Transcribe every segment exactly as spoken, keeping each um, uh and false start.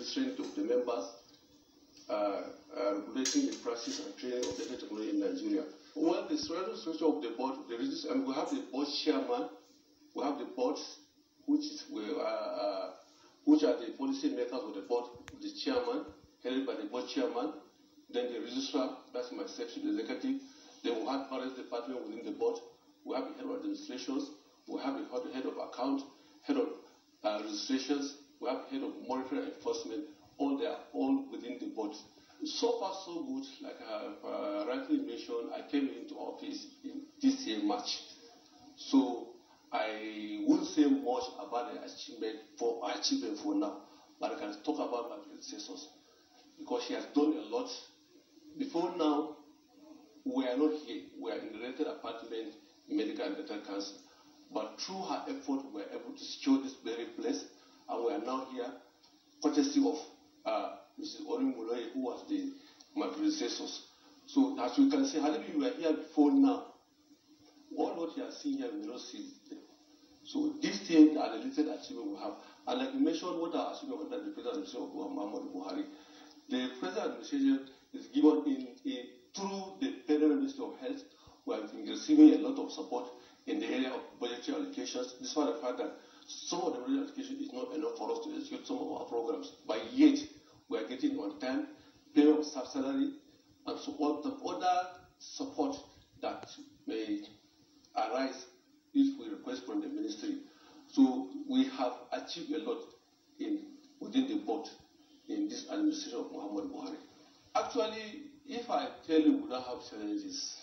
registering of the members, uh, uh, regulating the practice and training of data technology in Nigeria. Well, the structure of the board, the register, and we have the board chairman, we have the boards, which is uh, uh, which are the policy makers of the board, the chairman, headed by the board chairman, then the registrar, that's myself, chief executive. Then we have various departments within the board. We have the head of administrations, we have the head of account, head of uh, registrations, we have the head of monetary enforcement. All they are all within the board. So far, so good. Like I have uh, rightly mentioned, I came into office in this year March. So I won't say much about the achievement for achievement for now, but I can talk about my predecessors because she has done a lot. Before now, we are not here. We are in the rented apartment, medical and dental council. But through her effort, we were able to secure this very place, and we are now here, courtesy of uh, Missus Orimoloye, who was the my predecessors. So as you can see, had we were here before now, all what you are seeing here, we will not see it. So these things are the little achievement we have. And like you mentioned, what are achievement under the President of Muhammadu Buhari? The President administration is given in, in through the Federal Ministry of Health. We have been receiving a lot of support in the area of budgetary allocations, despite the fact that some of the budgetary allocation is not enough for us to execute some of our programs. But yet, we are getting on time, payment of staff salary, and so on the other support that may arise if we request from the ministry. So we have achieved a lot in within the board in this administration of Muhammadu Buhari. Actually, if I tell you we don't have challenges,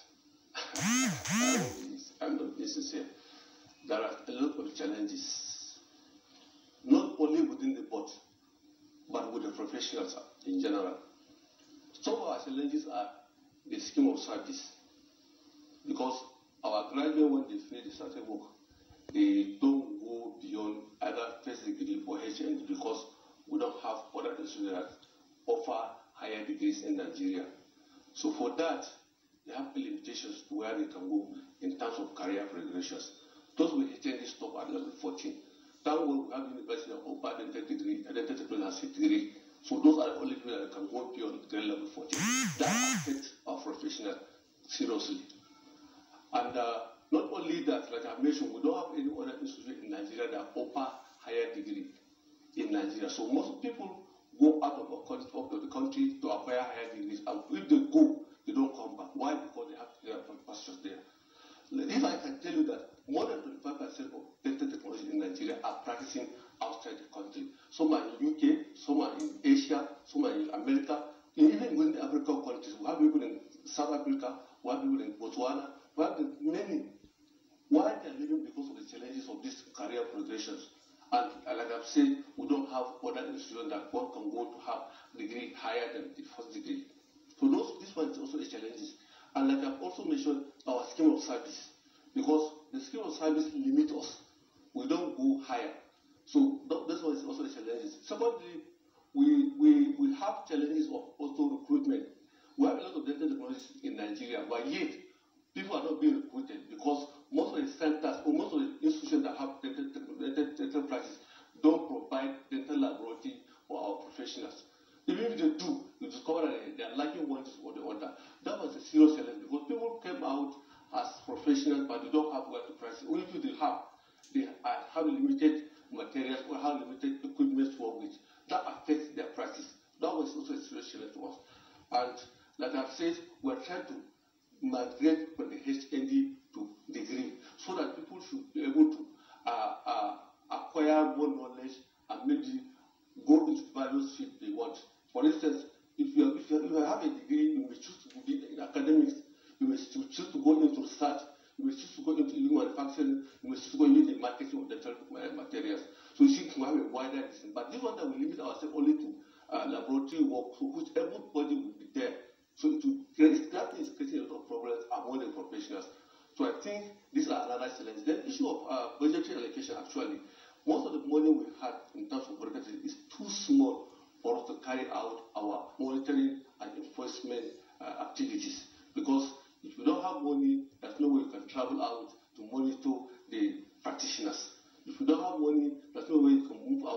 I'm not being sincere. There are a lot of challenges, not only within the board, but with the professionals in general. Some of our challenges are the scheme of service, because our graduates, when they finish the certain work, they don't go beyond either first degree or H N D because we don't have other institutions that offer higher degrees in Nigeria. So for that, they have limitations to where they can go in terms of career progressions. Those with H N D stop at level fourteen. That one we have university that offer dental degree, and dental technology has a degree. So those are the only people that can go beyond grade level fourteen. That affects our professional seriously. And uh, not only that, like I mentioned, we don't have any other institution in Nigeria that offer higher degree in Nigeria. So most people go out of, our, of the country to acquire higher degrees, and if they go, they don't come back. Why? Because they have their pastures there. If I can tell you that more than twenty-five percent of dental technology in Nigeria are practicing outside the country. Some are in U K, some are in Asia, some are in America, even in the African countries. We have people in South Africa, we have people in Botswana, we have many. Why they are leaving? Because of the challenges of these career progressions. And like I've said, we don't have other institutions that one can go to have degree higher than the first degree. So those, this one is also a challenge. And like I've also mentioned, our scheme of service, because the scheme of service limits us. We don't go higher. So this one is also a challenge. Secondly, we, we, we have challenges of also recruitment. We have a lot of dental technologies in Nigeria, but yet people are not being recruited because most of the centers or most of the institutions that have dental, dental, dental practice don't provide dental laboratory for our professionals. Even if they do, you discover that they are lacking one or the other. That was a serious challenge because people came out as professionals, but they don't have where to practice. Or if they have, they have limited materials or have limited equipment to work with. That affects their practice. That was also a serious challenge to us. And like I've said, we're trying to migrate from the H N D to degree so that people should be able to uh, uh, acquire more knowledge and maybe go into various fields they want. For instance, if you, if you, if you have a degree, you may choose to be in academics, you may choose to go into research, you may choose to go into manufacturing, you may choose to go into the marketing of dental materials. So you see, we have a wider distance. But this one that we limit ourselves only to uh, laboratory work, so which everybody will be there. So it will create, that is creating a lot of problems among the professionals. So I think these are another challenge. The issue of uh, budgetary allocation, actually, most of the money we had in terms of budgetary is too small for us to carry out our monitoring and enforcement uh, activities. Because if you don't have money, there's no way you can travel out to monitor the practitioners. If you don't have money, there's no way you can move out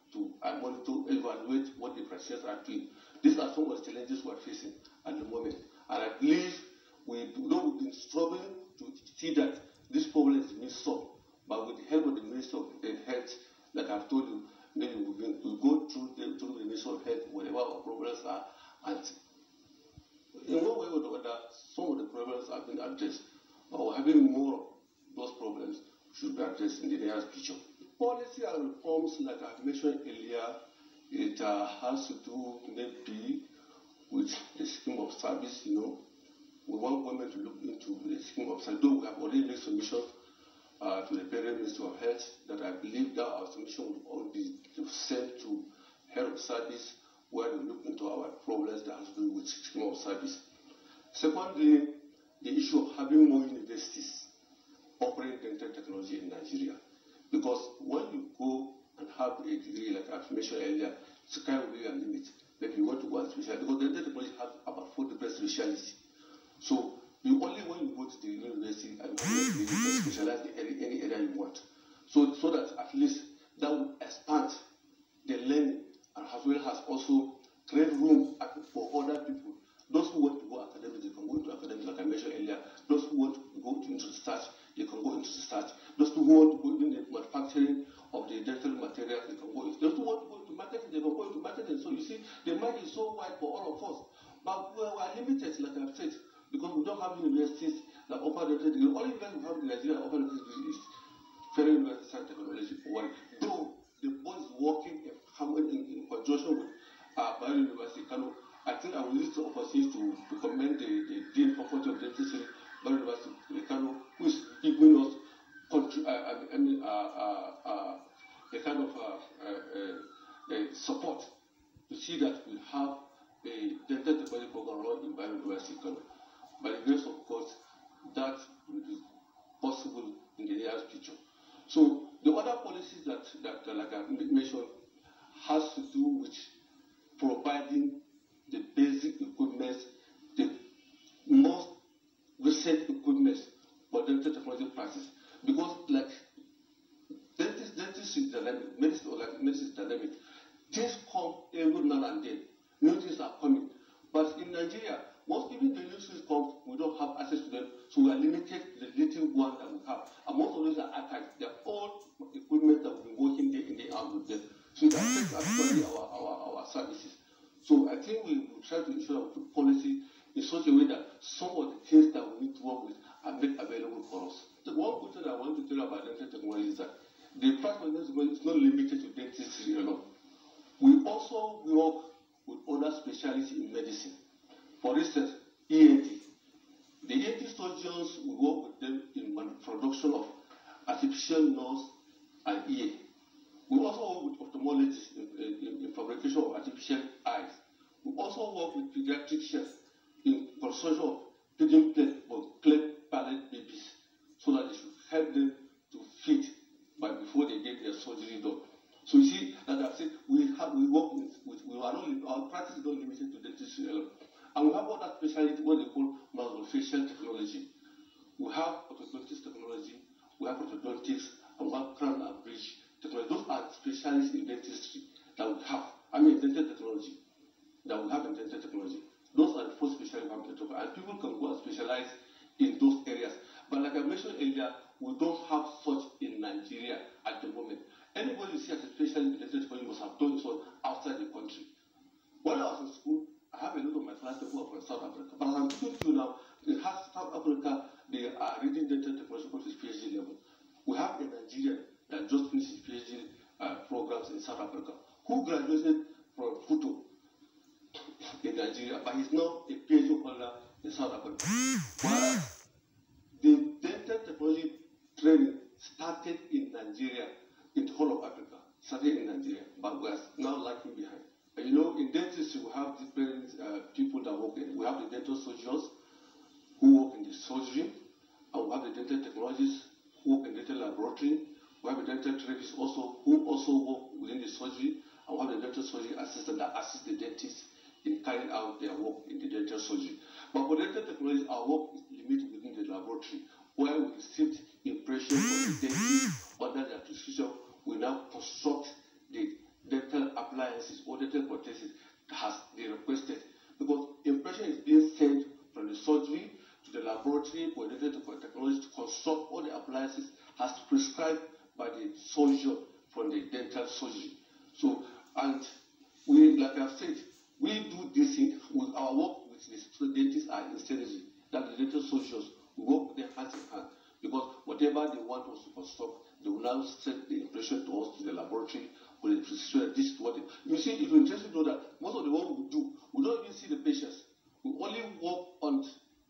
to uh, monitor, evaluate what the practitioners are doing. These are some of the challenges we are facing at the moment. And I believe we know we've been struggling to see that this problem is being solved. But with the help of the Minister of Health, like I've told you, maybe we'll, we'll go through the, through the Minister of Health, whatever our problems are, and in one way or the other, some of the problems have been addressed. But we're having more of those problems should be addressed in the near future. Policy and reforms, like I mentioned earlier, it uh, has to do maybe with the scheme of service, you know. We want government to look into the scheme of service. Though we have already made submissions uh, to the Federal Ministry of Health, that I believe that our submission will all be sent to Health of Service, where we look into our problems that have to do with scheme of service. Secondly, the issue of having more universities operating dental technology in Nigeria. Because when you go and have a degree, like I've mentioned earlier, it's kind of a limit. Like you want to go and specialize, because dental technology has about four different specialties. So you only when you go to the university and you can specialize in any, any area you want. So, so that at least that will expand the learning, and as well as also create room for other people. Those who want to go academic, they can go into academic, like I mentioned earlier. Those who want to go into research, they can go into research. Those who want to go into the manufacturing of the dental materials, they can go into. Those who want to go into marketing, they can go into marketing. So you see, the market is so wide for all of us. But we are limited, like I've said, because we don't have universities that offer dental degree. Only universities we have in Nigeria that offer dental degree is Federal University of Science and Technology. Though the board is working in, in, in conjunction with uh, Bayero University, Kano. I think I will use the opportunity to, to commend the, the Dean Faculty of Dentistry, Bayero University, Kano, who is giving us uh, I mean, uh, uh, uh, a kind of uh, uh, uh, support to see that we have a dental technology program run in Bayero University, Kano. By the grace of God, that will be possible in the near future. So the other policies that, that uh, like I mentioned, has to do with providing the basic equipment, the most recent equipment for dental technology practice. Because like dentist, dentist is dynamic, medicine or like medicine is dynamic. Things come every now and then. New things are coming. But in Nigeria, most even the new things come, we don't have access to them, so we are limited to the little one that we have. And most of those are archived. They're all equipment that we've been working day in, day out with them. So it affects actually our, our, our services. So I think we will try to ensure that we put policy in such a way that some of the things that we need to work with are made available for us. The one good thing I want to tell you about dental technology is that the practice of dental technology is not limited to dentistry alone. We also work with other specialties in medicine. For instance, E N T. The E N T surgeons, we work with them in production of artificial nose and ear. We also work with ophthalmologists in, in, in fabrication of artificial eyes. We also work with pediatricians in construction of feeding plate for cleft palate babies, so that they should help them to feed by before they get their surgery done. So you see, like I said, we have we work with, with we are not our practice is not limited to dentistry alone. And we have other specialty, what they call maxillofacial technology. We have orthodontics technology, we have orthodontics, and we have crown and bridge technology. Those are specialists in dentistry that we have. I mean, dental technology that we have in dental technology. Those are the four specialties we have in dental, and people can go and specialize in those areas. But like I mentioned earlier, we don't have such in Nigeria at the moment. Anybody you see as a specialist in dental technology must have done so outside the country. When I was in school, I have a lot of my classmates who are from South Africa. But as I'm talking to you now, in South Africa, they are reading dental technology up to PhD level. We have a Nigerian that just finished his PhD uh, programs in South Africa, who graduated from Futo in Nigeria, but he's now a PhD holder in South Africa. Whereas the dental technology training started in Nigeria, in the whole of Africa, started in Nigeria, but we are now lagging behind. You know, in dentistry, we have different uh, people that work in. We have the dental surgeons who work in the surgery, and we have the dental technologists who work in the dental laboratory. We have the dental therapists also who also work within the surgery, and we have the dental surgery assistant that assists the dentist in carrying out their work in the dental surgery. But for dental technology, our work is limited within the laboratory, where we received impressions from the dentist under their prescription. We now construct the dental appliances or dental prosthesis has they requested, because impression is being sent from the surgery to the laboratory for dental technology to construct all the appliances as prescribed by the surgeon from the dental surgery. So, and we, like I've said, we do this thing with our work with the dentists and in synergy, that the dental surgeons work with them hand in hand, because whatever they want us to construct, they will now send the impression to us to the laboratory for the precision that this is what they, you see, it will interest you to know that most of the work we do, we don't even see the patients. We only work on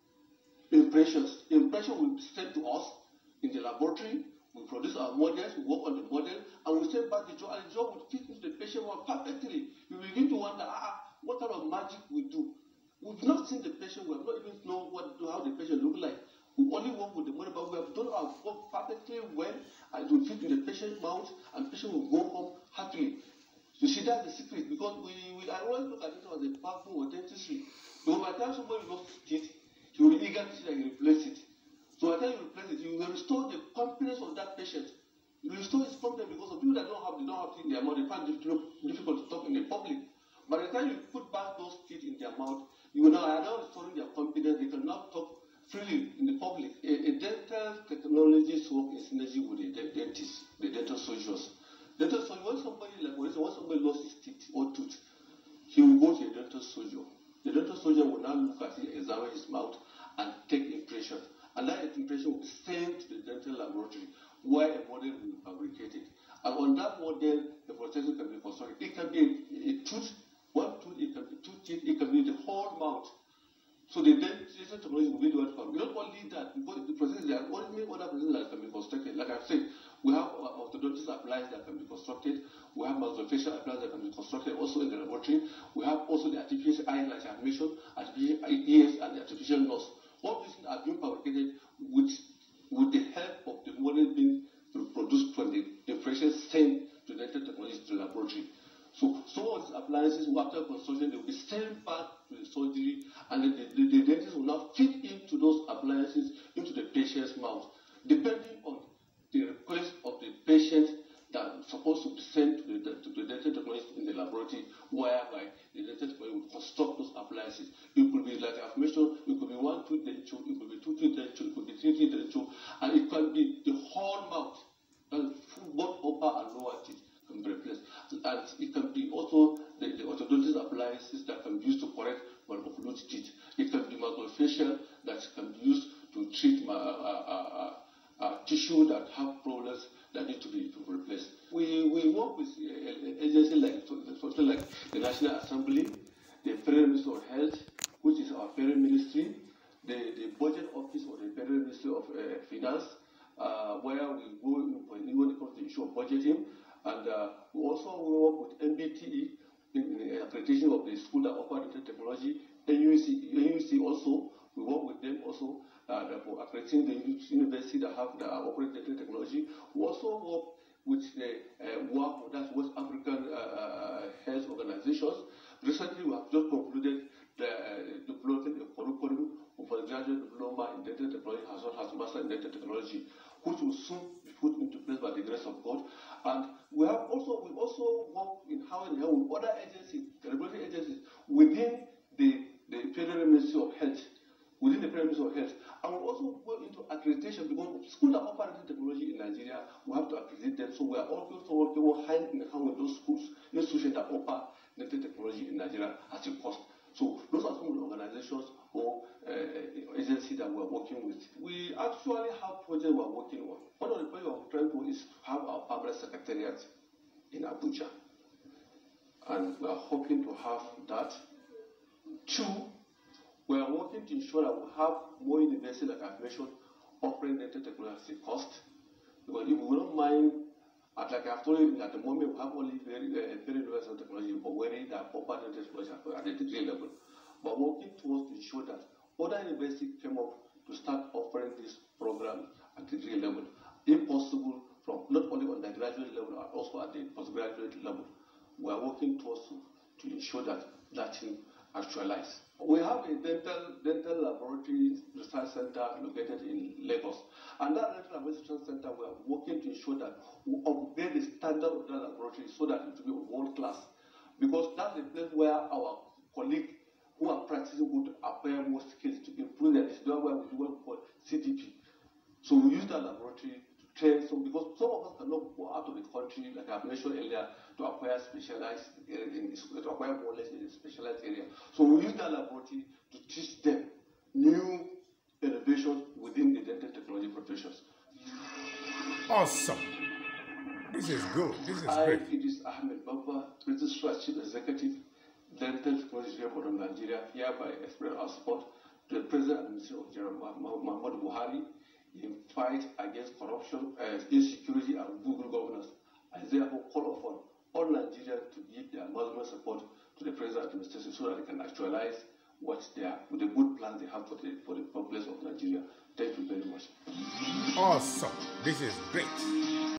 impressions. Impression will be sent to us in the laboratory. We produce our models, we work on the model, and we send back the job, and the job will fit into the patient one perfectly. You begin to wonder, ah, what kind of magic we do. We've not seen the patient, we have not even known what, how the patient looks like. We only work with the model, but we have done our work perfectly well, and it will fit in the patient's mouth, and the patient will go home happily. You see, that's the secret, because we, we I always look at it as a backbone of dentistry. Because by the time somebody lost his teeth, he will be eager to see that you replace it. So by the time you replace it, you will restore the confidence of that patient. You restore his confidence, because of people that don't have, they don't have teeth in their mouth, they find it difficult to talk in the public. By the time you put back those teeth in their mouth, you will now are now restoring their confidence. They can now talk freely in the public. A, a dental technologist work in synergy with the dentists, the dental surgeons. Dental surgeon, when somebody like when somebody lost his teeth or tooth, he will go to a dental surgeon. The dental surgeon will now look at it, examine his mouth, and take impression. And that impression will be sent to the dental laboratory where a model will be fabricated. And on that model, the prosthesis can be constructed. It can be a, a tooth, one tooth, it can be two teeth, it can be the whole mouth. So the dental technology will be the one for. Not only that, because the prosthesis, there are only other prostheses that can be constructed. Like I've said, we have orthodontist appliances that can be constructed. We have maxillofacial appliances that can be constructed also in the laboratory. We have also the artificial eye, like I mentioned, artificial ears, and the artificial nose. All these things are being fabricated with, with the help of the model being produced from the impression sent to the dental technology to the laboratory. So some of these appliances, after construction, they will be sent back to the surgery, and the, the, the dentist will now fit into those appliances into the patient's mouth, depending on the request of the patient that is supposed to be sent to the, to the dental technology in the laboratory, whereby the dental technology will construct those appliances. It could be, like I've mentioned, it could be one tooth denture, it could be two tooth denture, it could be three tooth denture, and it can be the whole mouth, and both upper and lower teeth can be replaced. And it can be also the, the orthodontist appliances that can be used to correct malocclusive teeth. It can be maxillofacial that can be used to treat uh, uh, uh, uh, tissue that have problems that need to be replaced. We, we work with an agency like, something like the National Assembly, the Federal Ministry of Health, which is our Federal Ministry, the, the Budget Office of the Federal Ministry of uh, Finance, uh, where we go when it comes to issue of budgeting, and uh, we also work with N B T E in the accreditation of the school that offer dental technology. N U C, N U C also, we work with them also uh, for accrediting the university that have the operate dental technology. We also work with the uh, WAP, that's West African uh, uh, Health Organizations. Recently, we have just concluded the uh, developing a curriculum for the graduate diploma in dental technology as well as master in dental technology, which will soon be put into place by the grace of God. And we have also we also work in how and how with other agencies, regulatory agencies within the, the Federal Ministry of Health, within the Federal Ministry of Health, and we also go into accreditation because schools that offer dental technology in Nigeria, we have to accredit them. So we are also working hand in hand with those schools, institutions that offer dental technology in Nigeria at a cost. So those are some of the organizations or uh, agencies that we are working with. We actually have projects we are working on. One of the projects we are trying to is to have our permanent secretariat in Abuja. And we are hoping to have that. Two, we are working to ensure that we have more universities, like I've mentioned, offering dental technology at a cost. Because if we don't mind, like I've told you, at the moment we have only very, uh, very universal technology, but we're that proper dental technology at the degree level. But working towards to ensure that other universities came up to start offering this program at the degree level, if possible, from not only on the graduate level, but also at the postgraduate level. We are working towards to, to ensure that that thing actualize. We have a dental, dental laboratory research center located in Lagos. And that dental laboratory research center, we are working to ensure that we upgrade the standard of that laboratory so that it will be world class. Because that's the place where our colleagues who are practicing would acquire more skills to improve their skills. That's where we do what we call C D P. So we use that laboratory to train some, because some of us cannot go out of the country, like I've mentioned earlier, to acquire specialized in, to acquire knowledge in a specialized area. So we use that laboratory to teach them new innovations within the dental technology professions. Awesome. This is good. This is I, great. it is Ahmed Baba, Registrar Chief Executive, Dental Technology Report of Nigeria, hereby express our support to the President and Minister of General Muhammadu Buhari in fight against corruption, uh, insecurity, and good governance. I therefore call upon all Nigerians to give their maximum support to the President administration so that they can actualize what they are, with the good plans they have for the, for the populace of Nigeria. Thank you very much. Awesome. This is great.